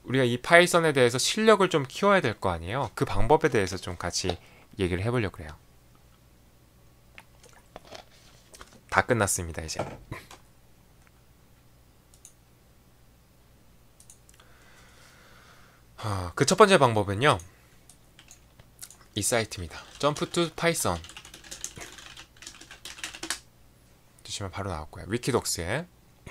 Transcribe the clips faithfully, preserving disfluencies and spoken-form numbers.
우리가 이 파이썬에 대해서 실력을 좀 키워야 될 거 아니에요. 그 방법에 대해서 좀 같이 얘기를 해보려고 그래요. 다 끝났습니다 이제. 아, 그 첫 번째 방법은요, 이 사이트입니다. 점프 투 파이썬 주시면 바로 나왔고요. 위키독스에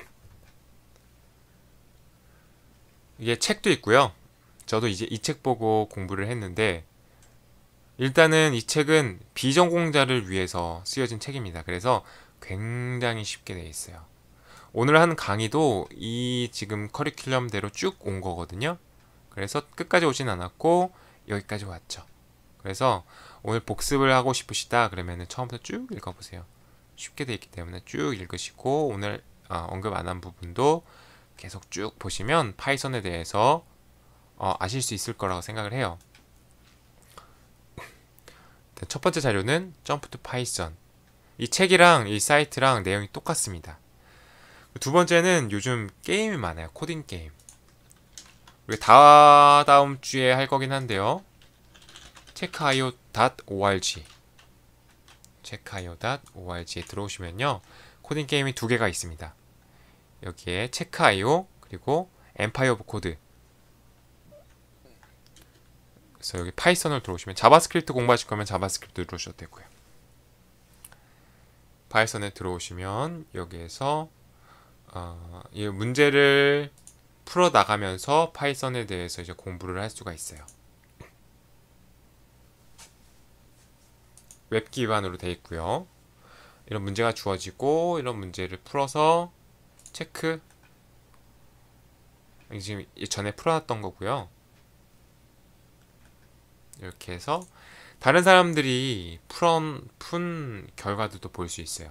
이게 책도 있고요. 저도 이제 이 책 보고 공부를 했는데, 일단은 이 책은 비전공자를 위해서 쓰여진 책입니다. 그래서 굉장히 쉽게 되어 있어요. 오늘 하는 강의도 이 지금 커리큘럼대로 쭉 온 거거든요. 그래서 끝까지 오진 않았고 여기까지 왔죠. 그래서 오늘 복습을 하고 싶으시다 그러면 처음부터 쭉 읽어보세요. 쉽게 되어 있기 때문에 쭉 읽으시고, 오늘 어, 언급 안 한 부분도 계속 쭉 보시면 파이썬에 대해서 어, 아실 수 있을 거라고 생각을 해요. 첫 번째 자료는 점프 투 파이썬. 이 책이랑 이 사이트랑 내용이 똑같습니다. 두 번째는 요즘 게임이 많아요. 코딩 게임. 우리 다 다음 주에 할 거긴 한데요. 체크아이오 닷 오알지 체크아이오 닷 오알지에 들어오시면요, 코딩 게임이 두 개가 있습니다. 여기에 체크아이오 그리고 엠파이어 오브 코드. 그래서 여기 파이썬을 들어오시면, 자바스크립트 공부하실 거면 자바스크립트 들어오셔도 되고요. 파이썬에 들어오시면 여기에서 어, 이 문제를 풀어 나가면서 파이썬에 대해서 이제 공부를 할 수가 있어요. 웹 기반으로 되어 있고요. 이런 문제가 주어지고 이런 문제를 풀어서 체크, 지금 전에 풀어놨던 거고요. 이렇게 해서 다른 사람들이 풀은, 푼 결과들도 볼 수 있어요.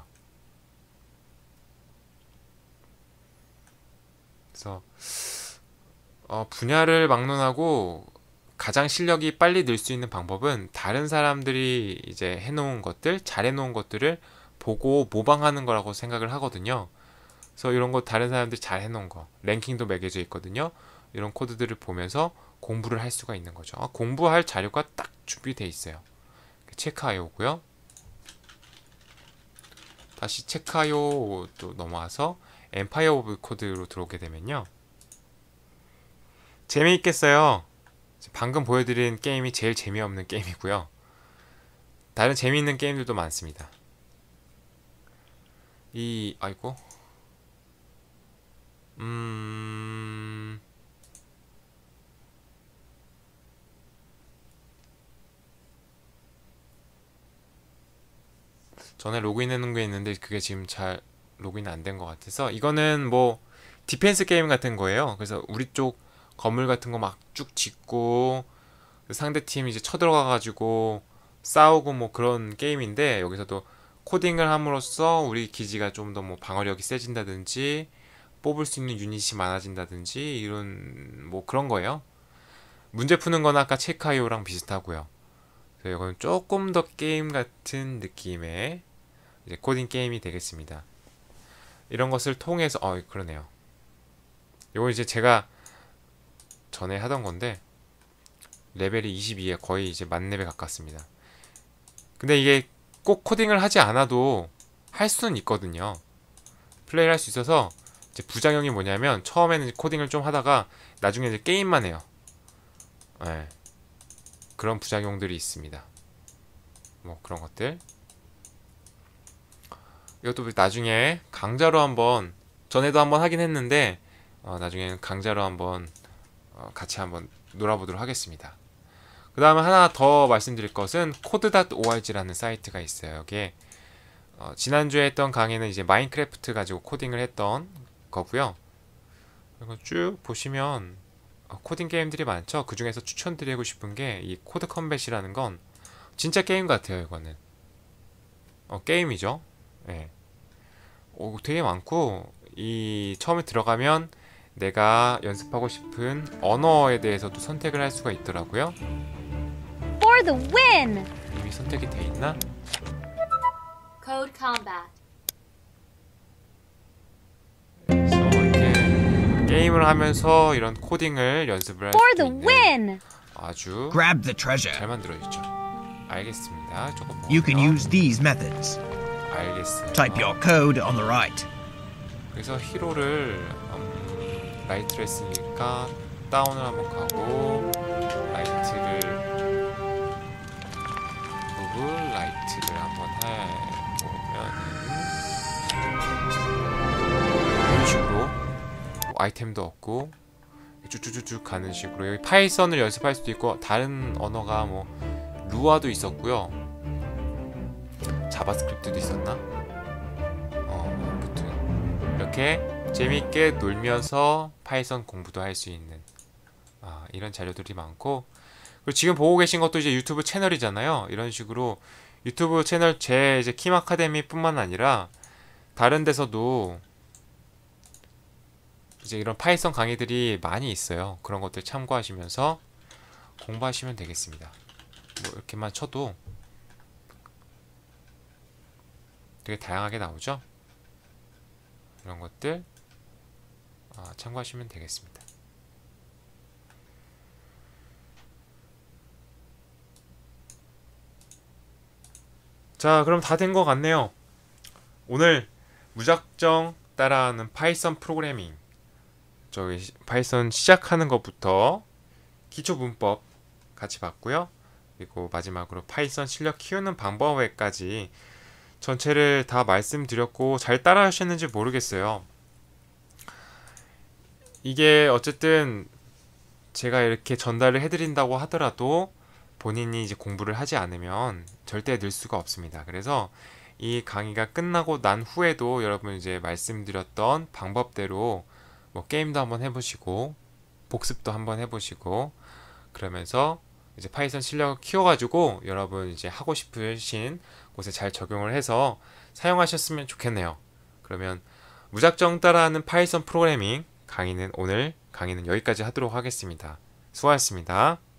그래서 어, 분야를 막론하고 가장 실력이 빨리 늘 수 있는 방법은 다른 사람들이 이제 해놓은 것들, 잘 해놓은 것들을 보고 모방하는 거라고 생각을 하거든요. 그래서 이런 거 다른 사람들이 잘 해놓은 거, 랭킹도 매겨져 있거든요. 이런 코드들을 보면서 공부를 할 수가 있는 거죠. 아, 공부할 자료가 딱 준비되어 있어요. 체크아이오고요. 다시 체크아이오 또 넘어와서 엠파이어 오브 코드로 들어오게 되면요, 재미있겠어요. 방금 보여드린 게임이 제일 재미없는 게임이고요. 다른 재미있는 게임들도 많습니다. 이 아이고 음... 전에 로그인해놓은 게 있는데 그게 지금 잘 로그인 안 된 것 같아서, 이거는 뭐 디펜스 게임 같은 거예요. 그래서 우리 쪽 건물 같은 거 막 쭉 짓고 상대팀 이제 쳐들어가가지고 싸우고 뭐 그런 게임인데, 여기서도 코딩을 함으로써 우리 기지가 좀 더 뭐 방어력이 세진다든지 뽑을 수 있는 유닛이 많아진다든지 이런 뭐 그런 거예요. 문제 푸는 건 아까 체크아이오랑 비슷하고요. 그래서 이건 조금 더 게임 같은 느낌의 이제 코딩 게임이 되겠습니다. 이런 것을 통해서 어 그러네요. 이거 이제 제가 전에 하던 건데 레벨이 이십이에 거의 이제 만렙에 가깝습니다. 근데 이게 꼭 코딩을 하지 않아도 할 수는 있거든요. 플레이를 할 수 있어서, 이제 부작용이 뭐냐면 처음에는 코딩을 좀 하다가 나중에 이제 게임만 해요. 네. 그런 부작용들이 있습니다. 뭐 그런 것들. 이것도 나중에 강좌로 한번, 전에도 한번 하긴 했는데 어, 나중에는 강좌로 한번 어, 같이 한번 놀아보도록 하겠습니다. 그 다음에 하나 더 말씀드릴 것은 코드 닷 오알지라는 사이트가 있어요. 여기에 어, 지난주에 했던 강의는 이제 마인크래프트 가지고 코딩을 했던 거고요. 이거 쭉 보시면 어, 코딩 게임들이 많죠. 그 중에서 추천드리고 싶은 게 이 코드 컴뱃이라는 건 진짜 게임 같아요. 이거는 어, 게임이죠. 예. 오, 되게 많고, 이 처음에 들어가면 내가 연습하고 싶은 언어에 대해서도 선택을 할 수가 있더라고요. For the win! 이미 선택이 돼 있나? Code Combat. 그래서 이렇게 게임을 하면서 이런 코딩을 연습을 할 For 수 the 있는 win! 아주 Grab the treasure. 잘 만들어졌죠. 알겠습니다. 조금 You can 먹어요. use these methods. 알겠어요. Type your code on the right. 그래서 히로를 음, 라이트를 했으니까 다운을 한번 가고 라이트를 무브 라이트를 한번 해보면은 이런 식으로 뭐 아이템도 얻고 쭉쭉쭉쭉 가는 식으로 여기 파이썬을 연습할 수도 있고 다른 언어가 뭐 루아도 있었고요. 자바스크립트도 있었나? 어, 아무튼 이렇게 재밌게 놀면서 파이썬 공부도 할 수 있는 아, 이런 자료들이 많고 그리고 지금 보고 계신 것도 이제 유튜브 채널이잖아요. 이런 식으로 유튜브 채널 제 이제 킴 아카데미뿐만 아니라 다른 데서도 이제 이런 파이썬 강의들이 많이 있어요. 그런 것들 참고하시면서 공부하시면 되겠습니다. 뭐 이렇게만 쳐도 되게 다양하게 나오죠. 이런 것들 아, 참고하시면 되겠습니다. 자, 그럼 다 된 것 같네요. 오늘 무작정 따라하는 파이썬 프로그래밍 저기 파이썬 시작하는 것부터 기초 문법 같이 봤고요. 그리고 마지막으로 파이썬 실력 키우는 방법에까지 전체를 다 말씀드렸고 잘 따라 하셨는지 모르겠어요. 이게 어쨌든 제가 이렇게 전달을 해드린다고 하더라도 본인이 이제 공부를 하지 않으면 절대 늘 수가 없습니다. 그래서 이 강의가 끝나고 난 후에도 여러분 이제 말씀드렸던 방법대로 뭐 게임도 한번 해보시고 복습도 한번 해보시고 그러면서 이제 파이썬 실력을 키워가지고 여러분 이제 하고 싶으신 곳에 잘 적용을 해서 사용하셨으면 좋겠네요. 그러면 무작정 따라하는 파이썬 프로그래밍 강의는 오늘 강의는 여기까지 하도록 하겠습니다. 수고하셨습니다.